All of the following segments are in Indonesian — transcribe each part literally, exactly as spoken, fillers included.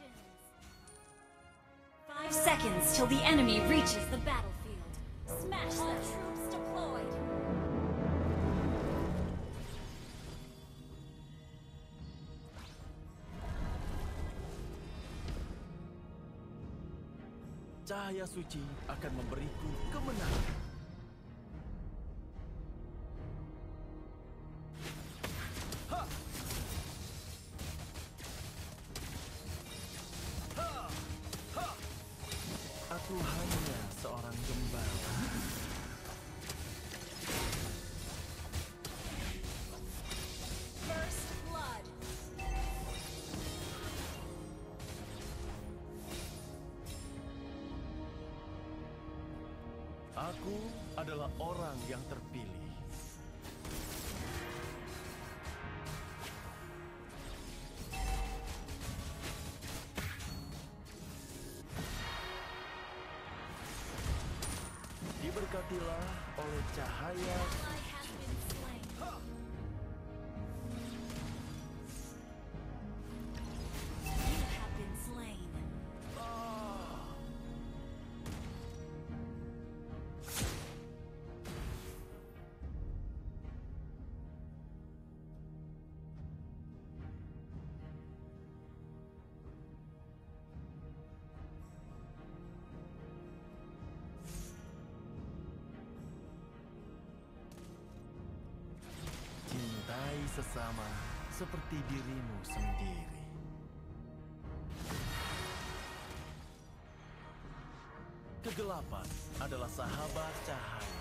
Five seconds till the enemy reaches the battlefield. Smash the troops deployed. Cahaya suci akan memberiku kemenangan. Aku hanya seorang gembala. First blood. Aku adalah orang yang terpilih. Diberkatilah oleh cahaya. Ally has been slain. You have been slain. Cintai sesama seperti dirimu sendiri. Kegelapan adalah sahabat cahaya.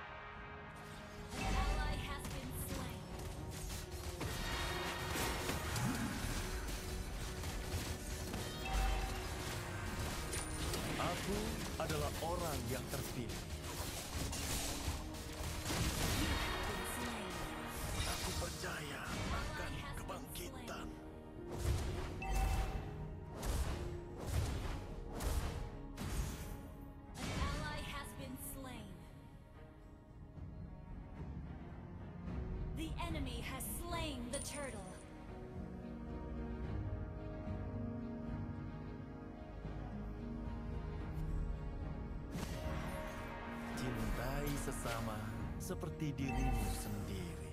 An ally has been slain. Aku adalah orang yang terpilih. You have been slain. Aku percaya akan kebangkitan. An ally has been slain. The enemy has slain the turtle. Cintai sesama seperti dirimu sendiri.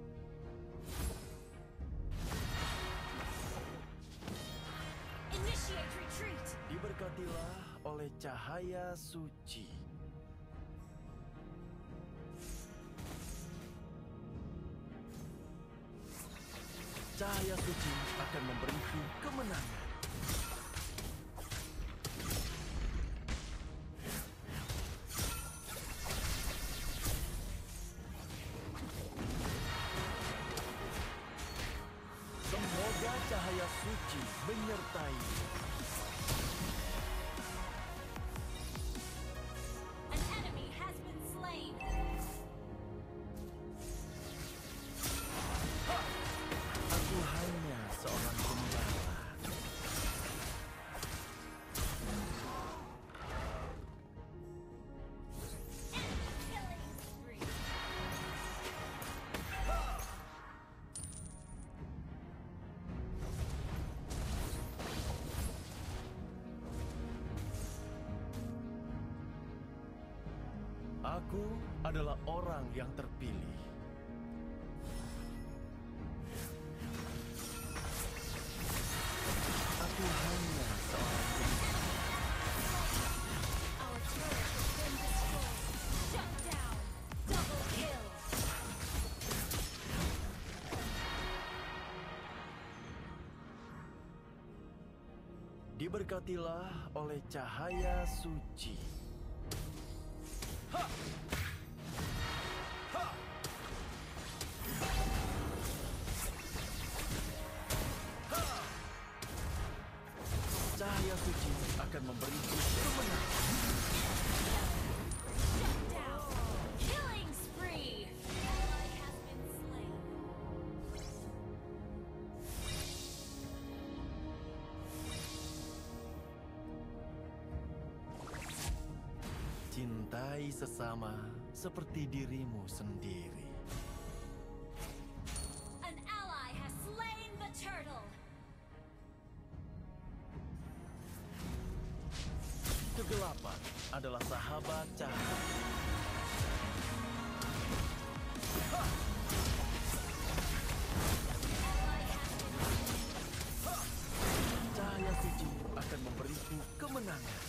Initiate retreat. Diberkatilah oleh cahaya suci. Cahaya suci akan memberiku kemenangan. Semoga cahaya suci menyertai. An enemy has been slain. Aku hanya seorang gembala. Killing spree. Aku adalah orang yang terpilih. Aku hanya seorang gembala. Our turret has been destroyed. Shut down. Double kill. Diberkatilah oleh cahaya suci. Cahaya suci akan memberiku kemenangan. Shut down. Killing spree. Ally has been slain. Cintai sesama seperti dirimu sendiri. An ally has slain the turtle. adalah sahabat cahaya. Cahaya suci akan memberiku kemenangan.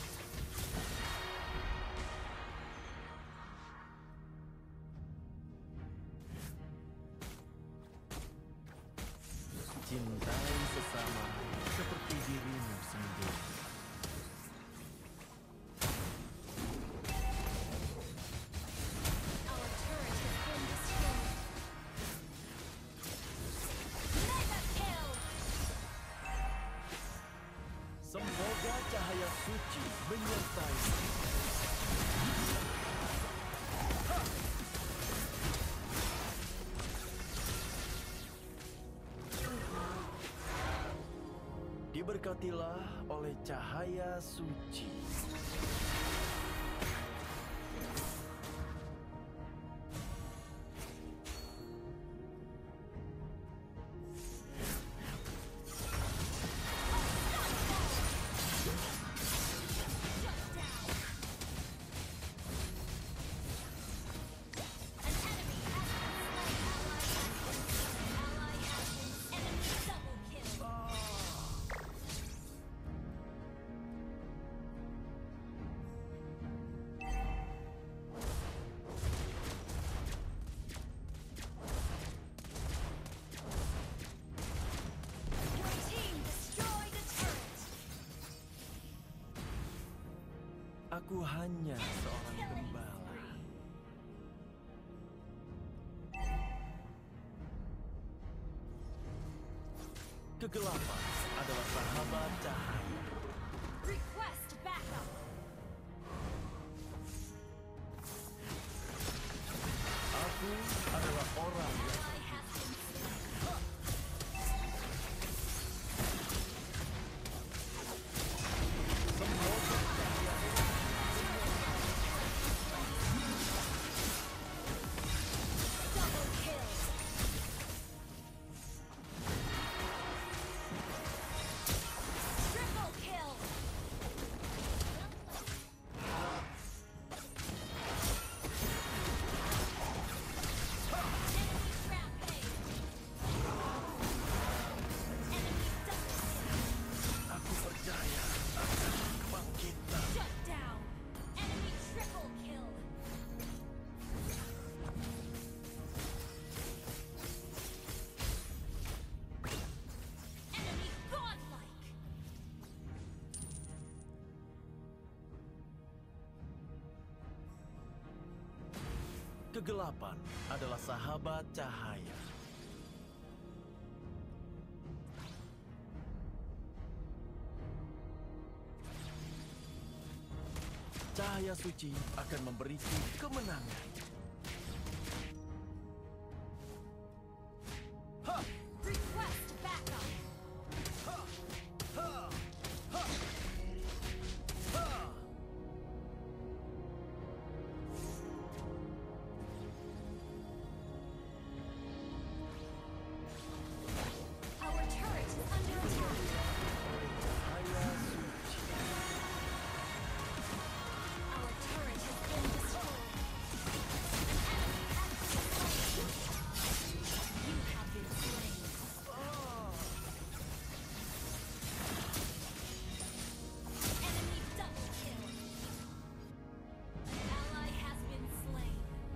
Cintai sesama seperti dirimu sendiri. Our turret has been destroyed. Mega kill! Semoga cahaya suci menyertai. Diberkatilah oleh cahaya suci. Aku hanya seorang gembala. Kegelapan adalah sahabat cahaya. Request backup! Aku adalah orang yang Ally has been slain. semoga Double kill! Triple kill! Enemy rampage! Enemy double kill! aku percaya akan kebangkitan. Shut down! Enemy triple kill! Enemy godlike! Kegelapan adalah sahabat cahaya. Cahaya suci akan memberiku kemenangan. Request backup! Our turret is under attack! Cahaya suci. Our turret has been destroyed! An enemy has been slain! You have been slain! Enemy double kill! An ally has been slain!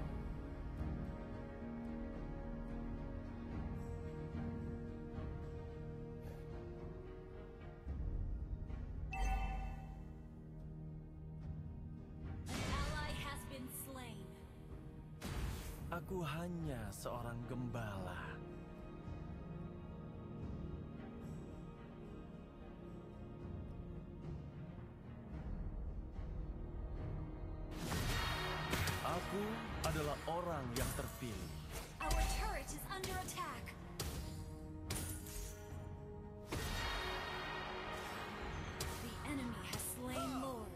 An ally has been slain! Aku hanya seorang gembala. Aku adalah orang yang terpilih. Our turret is under attack! The enemy has slain Lord.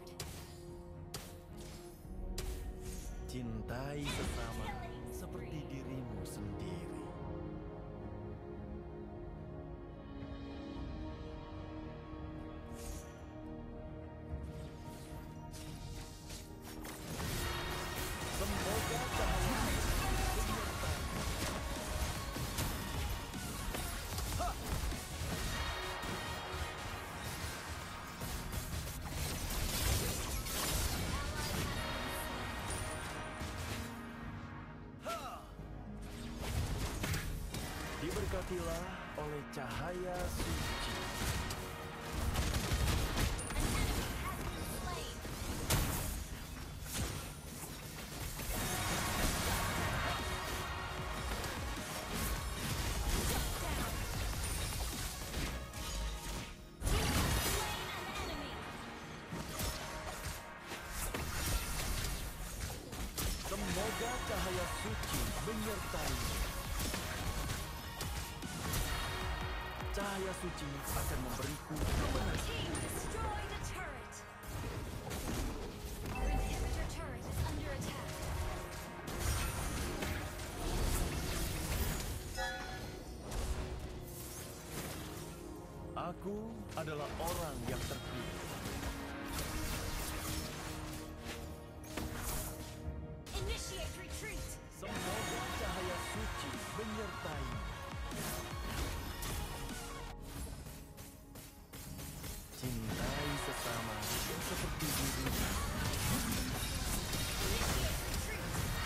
Cintai sesama seperti dirimu sendiri. Diberkatilah oleh cahaya suci. An enemy has been slain. Shut down. You have slain an enemy. Semoga cahaya suci menyertai. Cahaya suci akan memberiku kemenangan. Team destroyed a turret. Our inhibitor turret is under attack. Aku adalah orang yang terpilih. Initiate retreat. Semoga cahaya suci menyertai. Cintai sesama yang seperti diri. Initiate retreat.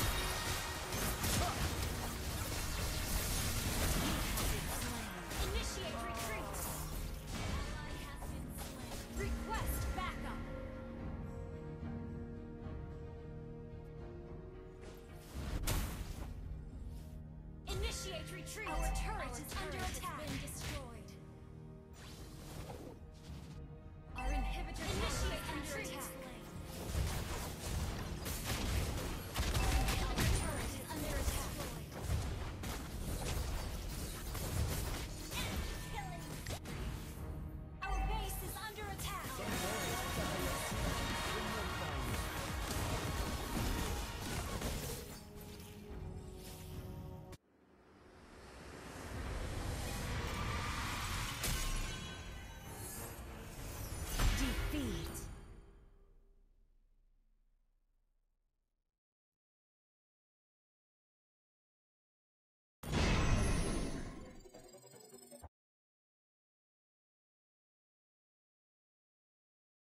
Initiate retreat. Ally has been slain. Request backup. Initiate retreat. Our turret is under attack. Has been destroyed. Our inhibitor initiate retreat.